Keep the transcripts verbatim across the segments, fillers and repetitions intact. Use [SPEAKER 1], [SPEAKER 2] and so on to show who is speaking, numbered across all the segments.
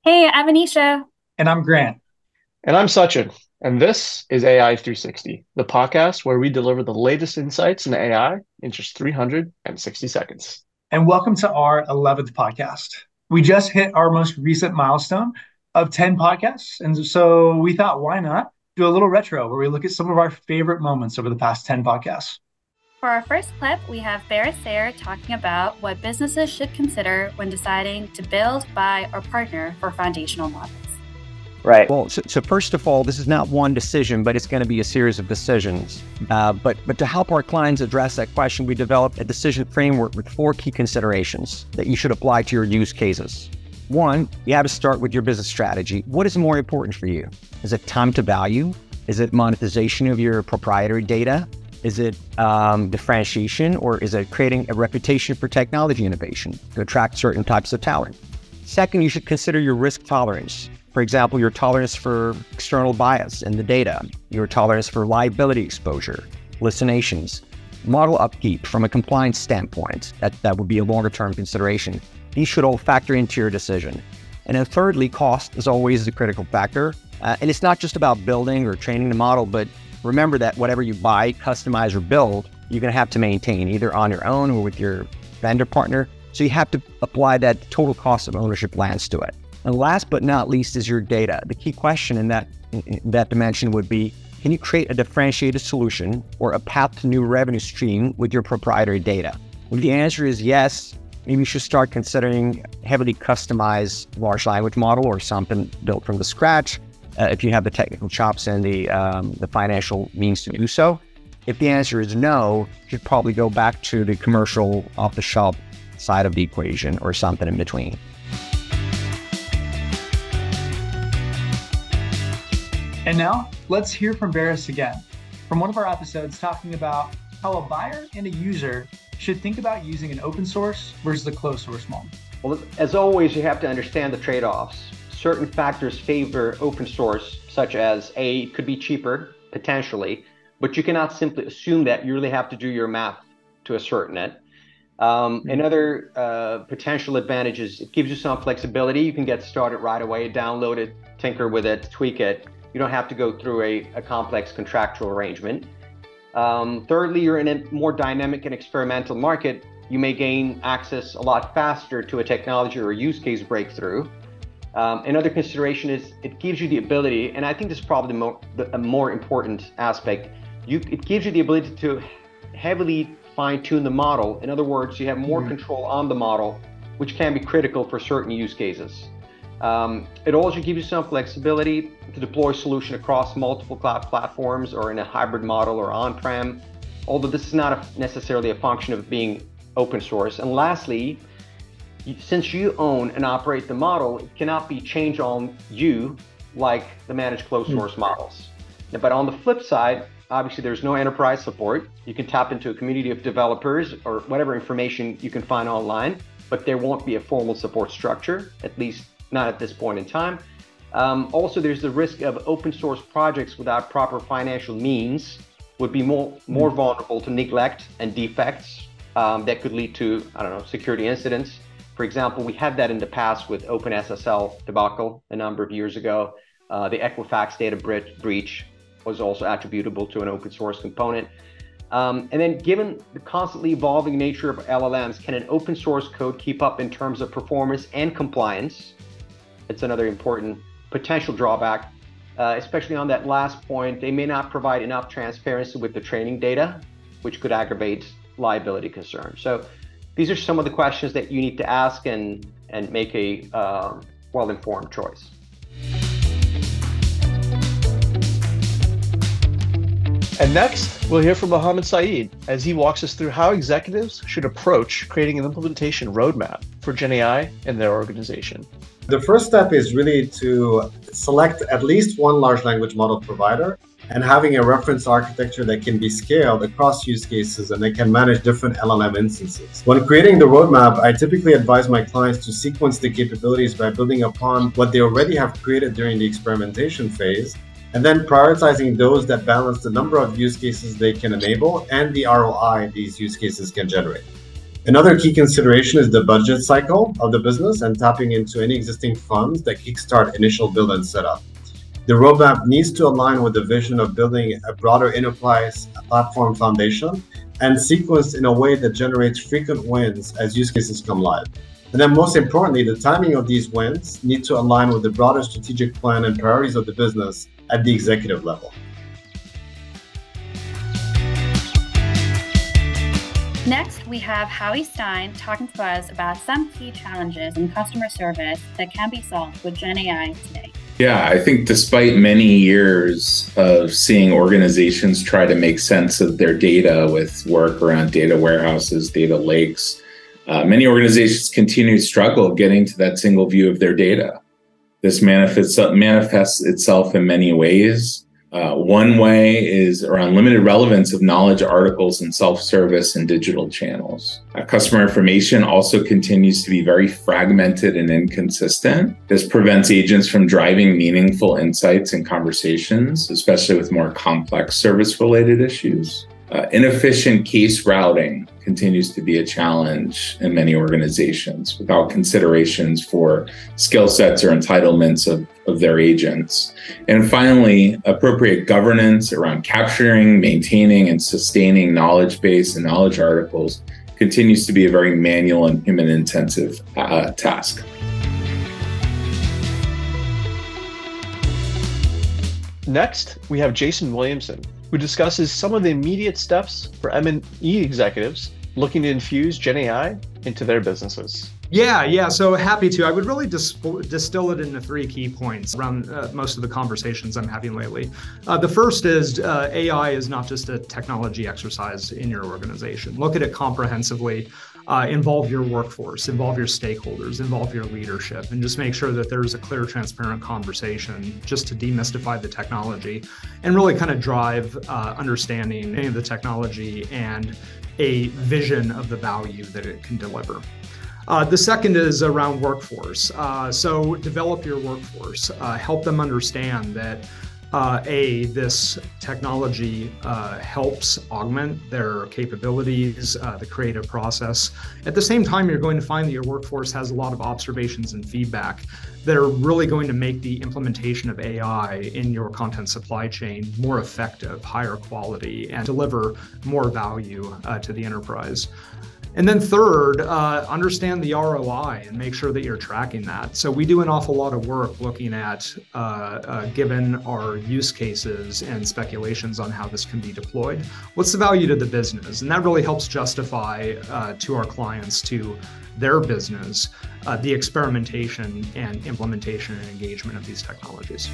[SPEAKER 1] Hey, I'm Anisha.
[SPEAKER 2] And I'm Grant.
[SPEAKER 3] And I'm Sachin, and this is A I three sixty, the podcast where we deliver the latest insights in A I in just three hundred sixty seconds.
[SPEAKER 2] And welcome to our eleventh podcast. We just hit our most recent milestone of ten podcasts. And so we thought, why not do a little retro where we look at some of our favorite moments over the past ten podcasts?
[SPEAKER 1] For our first clip, we have Barris Sayre talking about what businesses should consider when deciding to build, buy, or partner for foundational models.
[SPEAKER 4] Right. Well, so, so first of all, this is not one decision, but it's going to be a series of decisions. Uh, but but to help our clients address that question, we developed a decision framework with four key considerations that you should apply to your use cases. One, you have to start with your business strategy. What is more important for you? Is it time to value? Is it monetization of your proprietary data? Is it um, differentiation, or is it creating a reputation for technology innovation to attract certain types of talent? Second, you should consider your risk tolerance. For example, your tolerance for external bias in the data, your tolerance for liability exposure, hallucinations, model upkeep from a compliance standpoint. That, that would be a longer term consideration. These should all factor into your decision. And then thirdly, cost is always a critical factor. Uh, and it's not just about building or training the model, but remember that whatever you buy, customize, or build, you're gonna have to maintain either on your own or with your vendor partner. So you have to apply that total cost of ownership lens to it. And last but not least is your data. The key question in that, in that dimension would be, can you create a differentiated solution or a path to new revenue stream with your proprietary data? If the answer is yes, maybe you should start considering heavily customized large language model or something built from the scratch, uh, if you have the technical chops and the, um, the financial means to do so. If the answer is no, you should probably go back to the commercial off-the-shelf side of the equation or something in between.
[SPEAKER 2] And now let's hear from Barris again from one of our episodes talking about how a buyer and a user should think about using an open source versus a closed source model.
[SPEAKER 5] Well, as always, you have to understand the trade-offs. Certain factors favor open source, such as A, it could be cheaper, potentially, but you cannot simply assume that. You really have to do your math to ascertain it. Um, another uh, potential advantage is it gives you some flexibility. You can get started right away, download it, tinker with it, tweak it. You don't have to go through a, a complex contractual arrangement. Um, thirdly, you're in a more dynamic and experimental market. You may gain access a lot faster to a technology or a use case breakthrough. Um, another consideration is it gives you the ability, and I think this is probably the more, the, a more important aspect, you, it gives you the ability to heavily fine-tune the model. In other words, you have more mm-hmm. control on the model, which can be critical for certain use cases. Um, it also gives you some flexibility to deploy a solution across multiple cloud platforms or in a hybrid model or on-prem, although this is not a, necessarily a function of being open source. And lastly, you, since you own and operate the model, it cannot be changed on you like the managed closed source mm. models. But on the flip side, obviously there's no enterprise support. You can tap into a community of developers or whatever information you can find online, but there won't be a formal support structure, at least not at this point in time. Um, also, there's the risk of open source projects without proper financial means would be more, more mm. vulnerable to neglect and defects um, that could lead to, I don't know, security incidents. For example, we had that in the past with OpenSSL debacle a number of years ago. Uh, the Equifax data breach was also attributable to an open source component. Um, and then given the constantly evolving nature of L L Ms, can an open source code keep up in terms of performance and compliance? It's another important potential drawback, uh, especially on that last point. They may not provide enough transparency with the training data, which could aggravate liability concerns. So these are some of the questions that you need to ask and, and make a uh, well-informed choice.
[SPEAKER 3] And next, we'll hear from Mohammed Saeed as he walks us through how executives should approach creating an implementation roadmap for Gen A I in their organization.
[SPEAKER 6] The first step is really to select at least one large language model provider and having a reference architecture that can be scaled across use cases and they can manage different L L M instances. When creating the roadmap, I typically advise my clients to sequence the capabilities by building upon what they already have created during the experimentation phase, and then prioritizing those that balance the number of use cases they can enable and the R O I these use cases can generate. Another key consideration is the budget cycle of the business and tapping into any existing funds that kickstart initial build and setup. The roadmap needs to align with the vision of building a broader enterprise platform foundation and sequenced in a way that generates frequent wins as use cases come live. And then most importantly, the timing of these wins need to align with the broader strategic plan and priorities of the business at the executive level.
[SPEAKER 1] Next, we have Howie Stein talking to us about some key challenges in customer service that can be solved with Gen A I today.
[SPEAKER 7] Yeah, I think despite many years of seeing organizations try to make sense of their data with work around data warehouses, data lakes, uh, many organizations continue to struggle getting to that single view of their data. This manifests, manifests itself in many ways. Uh, one way is around limited relevance of knowledge articles and self-service and digital channels. Uh, customer information also continues to be very fragmented and inconsistent. This prevents agents from driving meaningful insights and conversations, especially with more complex service-related issues. Uh, inefficient case routing continues to be a challenge in many organizations without considerations for skill sets or entitlements of, of their agents. And finally, appropriate governance around capturing, maintaining, and sustaining knowledge base and knowledge articles continues to be a very manual and human-intensive uh, task.
[SPEAKER 3] Next, we have Jason Williamson, who discusses some of the immediate steps for M and E executives looking to infuse Gen A I into their businesses.
[SPEAKER 8] Yeah, yeah, so happy to. I would really dis- distill it into three key points around uh, most of the conversations I'm having lately. Uh, the first is uh, A I is not just a technology exercise in your organization. Look at it comprehensively. Uh, involve your workforce, involve your stakeholders, involve your leadership, and just make sure that there's a clear, transparent conversation just to demystify the technology and really kind of drive uh, understanding of the technology and a vision of the value that it can deliver. Uh, the second is around workforce. Uh, so develop your workforce, uh, help them understand that Uh, A, this technology uh, helps augment their capabilities, uh, the creative process. At the same time, you're going to find that your workforce has a lot of observations and feedback that are really going to make the implementation of A I in your content supply chain more effective, higher quality, and deliver more value uh, to the enterprise. And then third, uh, understand the R O I and make sure that you're tracking that. So we do an awful lot of work looking at, uh, uh, given our use cases and speculations on how this can be deployed, what's the value to the business? And that really helps justify uh, to our clients, to their business, uh, the experimentation and implementation and engagement of these technologies.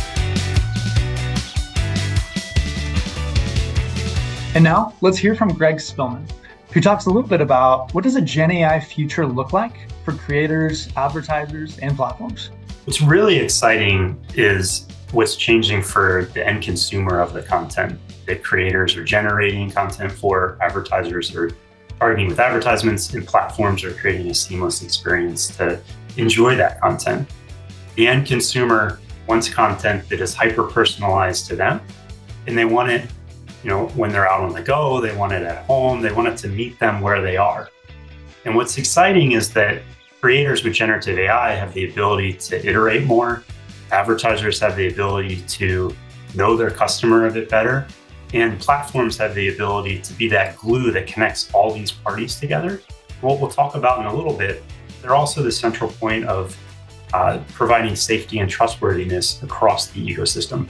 [SPEAKER 2] And now let's hear from Greg Spillman, who talks a little bit about what does a Gen A I future look like for creators, advertisers, and platforms.
[SPEAKER 9] What's really exciting is what's changing for the end consumer of the content that creators are generating content for, advertisers are targeting with advertisements, and platforms are creating a seamless experience to enjoy that content. The end consumer wants content that is hyper-personalized to them, and they want it, you know, when they're out on the go, they want it at home, they want it to meet them where they are. And what's exciting is that creators with generative A I have the ability to iterate more. Advertisers have the ability to know their customer a bit better. And platforms have the ability to be that glue that connects all these parties together. What we'll talk about in a little bit, they're also the central point of uh, providing safety and trustworthiness across the ecosystem.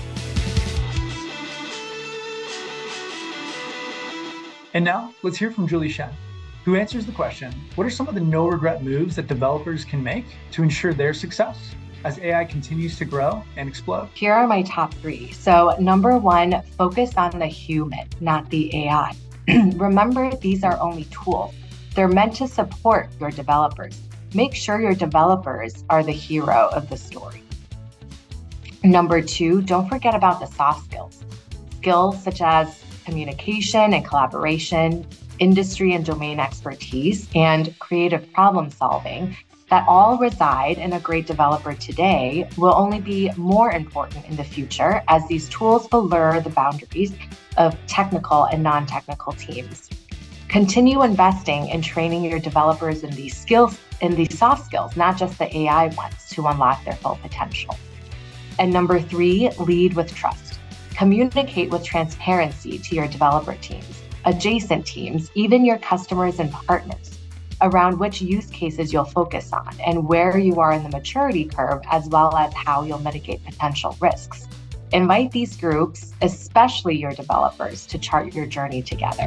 [SPEAKER 2] And now let's hear from Julie Shen, who answers the question, what are some of the no regret moves that developers can make to ensure their success as A I continues to grow and explode?
[SPEAKER 10] Here are my top three. So number one, focus on the human, not the A I. Remember, these are only tools. They're meant to support your developers. Make sure your developers are the hero of the story. Number two, don't forget about the soft skills. Skills such as communication and collaboration, industry and domain expertise, and creative problem solving that all reside in a great developer today will only be more important in the future as these tools blur the boundaries of technical and non-technical teams. Continue investing in training your developers in these skills, in these soft skills, not just the A I ones, to unlock their full potential. And number three, lead with trust. Communicate with transparency to your developer teams, adjacent teams, even your customers and partners, around which use cases you'll focus on and where you are in the maturity curve, as well as how you'll mitigate potential risks. Invite these groups, especially your developers, to chart your journey together.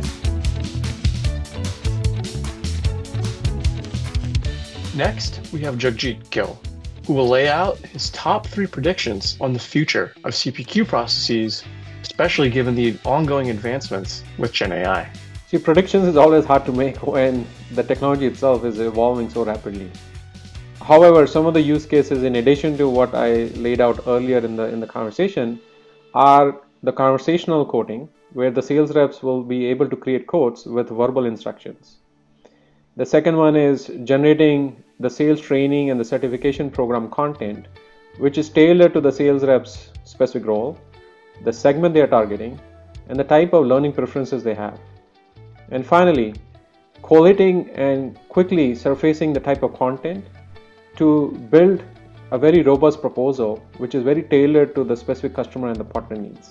[SPEAKER 3] Next, we have Jagjit Gill, who will lay out his top three predictions on the future of C P Q processes, especially given the ongoing advancements with Gen A I.
[SPEAKER 11] See, predictions is always hard to make when the technology itself is evolving so rapidly. However, some of the use cases, in addition to what I laid out earlier in the in the conversation, are the conversational coding, where the sales reps will be able to create codes with verbal instructions. The second one is generating the sales training and the certification program content, which is tailored to the sales rep's specific role, the segment they are targeting, and the type of learning preferences they have. And finally, collating and quickly surfacing the type of content to build a very robust proposal, which is very tailored to the specific customer and the partner needs.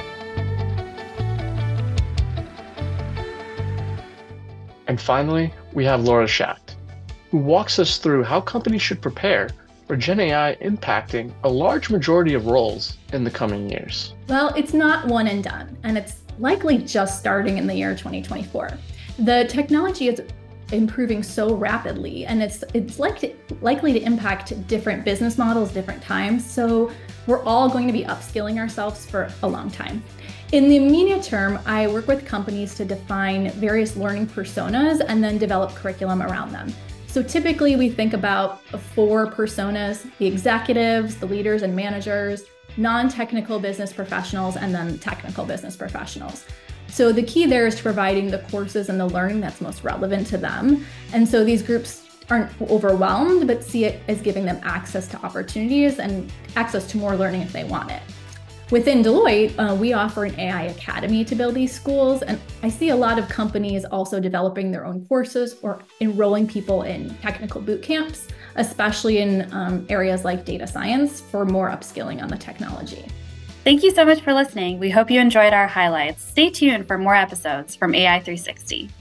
[SPEAKER 3] And finally, we have Laura Schacht, who walks us through how companies should prepare for Gen A I impacting a large majority of roles in the coming years.
[SPEAKER 12] Well, it's not one and done, and it's likely just starting in the year twenty twenty-four. The technology is improving so rapidly, and it's it's like likely to impact different business models, different times. So we're all going to be upskilling ourselves for a long time. In the immediate term, I work with companies to define various learning personas and then develop curriculum around them. So typically we think about four personas: the executives, the leaders and managers, non-technical business professionals, and then technical business professionals. So the key there is to providing the courses and the learning that's most relevant to them. And so these groups aren't overwhelmed, but see it as giving them access to opportunities and access to more learning if they want it. Within Deloitte, uh, we offer an A I Academy to build these schools, and I see a lot of companies also developing their own courses or enrolling people in technical boot camps, especially in um, areas like data science, for more upskilling on the technology.
[SPEAKER 1] Thank you so much for listening. We hope you enjoyed our highlights. Stay tuned for more episodes from A I three sixty.